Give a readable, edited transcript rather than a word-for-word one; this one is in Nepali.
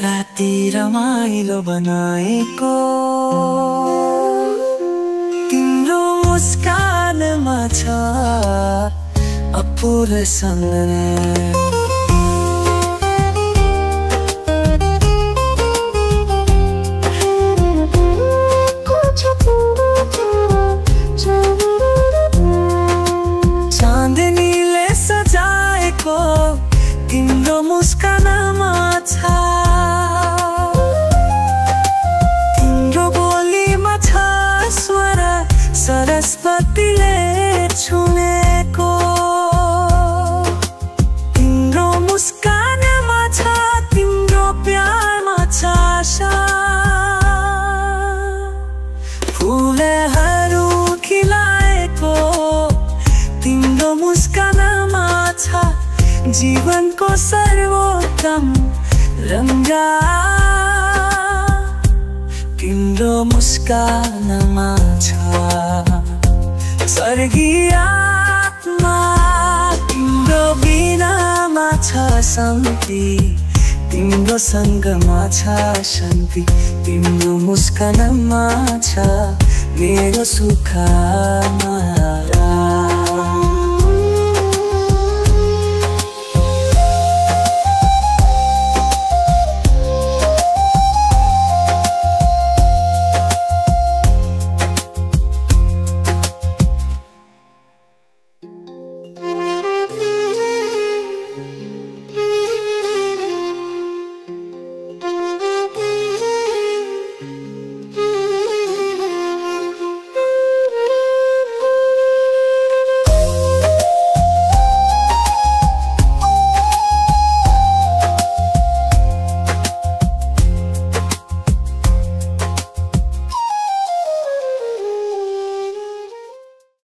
राति रमाइलो बनाएको तिम्रो मुस्कानमा छ अपुरो सङ्गना। चाँदनीले सजाएको तिम्रो मुस्कानमा छ, तिम्रो बोलीमा छ स्वर सरस्वतीले छुनेको। तिम्रो मुस्कानमा छ, तिम्रो प्यारमा छ आशा। फुलहरू खिलाएको तिम्रो मुस्कानमा छ जीवनको सर्वोत्तम रङ्ग। तिम्रो मुस्कानमा छ स्वर्गीय आत्मा, तिम्रो बिनामा छ शान्ति, तिम्रो सँगमा छ शान्ति। तिम्रो मुस्कानमा छ मेरो सुखमा।